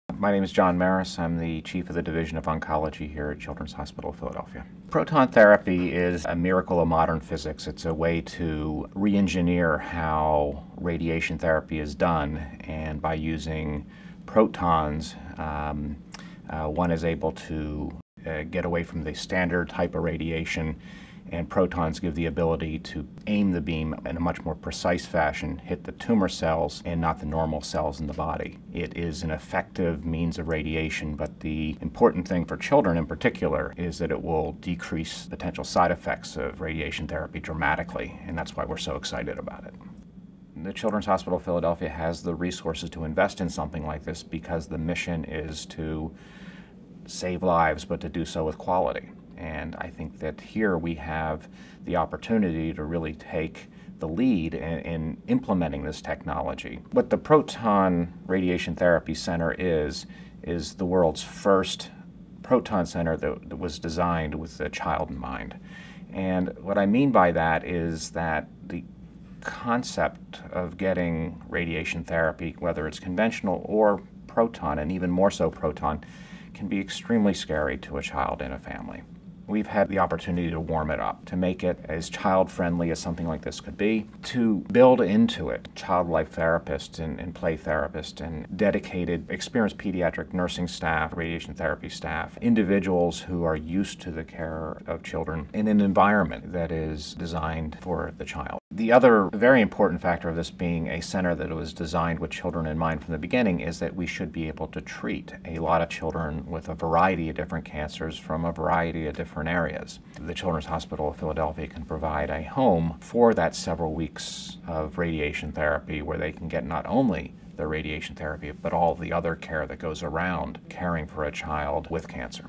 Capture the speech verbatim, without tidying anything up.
My name is John Maris. I'm the Chief of the Division of Oncology here at Children's Hospital of Philadelphia. Proton therapy is a miracle of modern physics. It's a way to re-engineer how radiation therapy is done, and by using protons, um, uh, one is able to uh, get away from the standard type of radiation, and protons give the ability to aim the beam in a much more precise fashion, hit the tumor cells and not the normal cells in the body. It is an effective means of radiation, but the important thing for children in particular is that it will decrease potential side effects of radiation therapy dramatically, and that's why we're so excited about it. The Children's Hospital of Philadelphia has the resources to invest in something like this because the mission is to save lives, but to do so with quality. And I think that here we have the opportunity to really take the lead in, in implementing this technology. What the Proton Radiation Therapy Center is, is the world's first proton center that, that was designed with the child in mind. And what I mean by that is that the concept of getting radiation therapy, whether it's conventional or proton, and even more so proton, can be extremely scary to a child and a family. We've had the opportunity to warm it up, to make it as child-friendly as something like this could be, to build into it child life therapists and, and play therapists and dedicated, experienced pediatric nursing staff, radiation therapy staff, individuals who are used to the care of children in an environment that is designed for the child. The other very important factor of this being a center that was designed with children in mind from the beginning is that we should be able to treat a lot of children with a variety of different cancers from a variety of different areas. The Children's Hospital of Philadelphia can provide a home for that several weeks of radiation therapy where they can get not only the radiation therapy but all the other care that goes around caring for a child with cancer.